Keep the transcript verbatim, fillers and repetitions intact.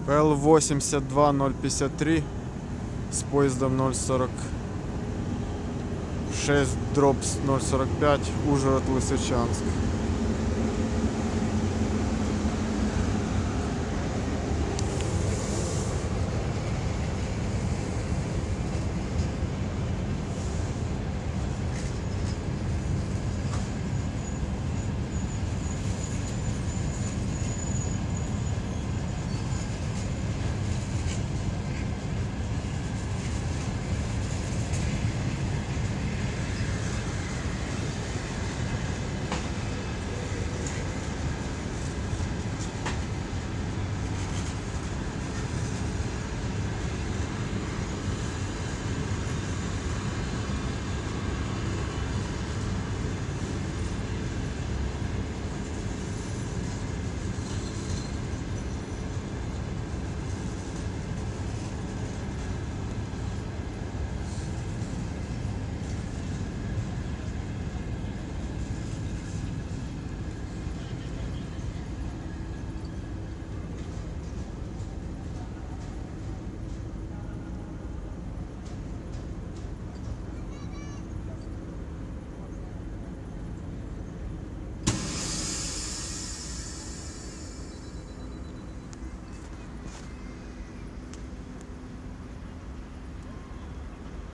Л восемьдесят два ноль пятьдесят три с поездом ноль сорок шесть дробь ноль сорок пять Ужгород Лисичанск.